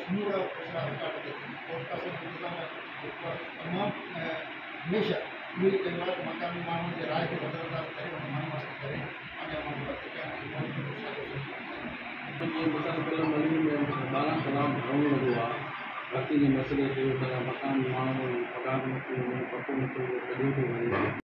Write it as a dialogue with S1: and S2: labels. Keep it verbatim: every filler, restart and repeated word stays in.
S1: समूरा फैसला रिकॉर्ड ते कोर्ट का तमाम हमेशा उम्मीद कयो आहे त मकामी माण्हुनि जे राय खे नज़रअंदाज करे हुन मनमस्ती करे पंहिंजा माण्हू रद्द कया
S2: मिसाल कल मली में ॿारहं कलाक घणो लॻो आहे राति जे मसइले ते मकान माण्हू पघार नथो वञे पको नथो कढियो थो वञे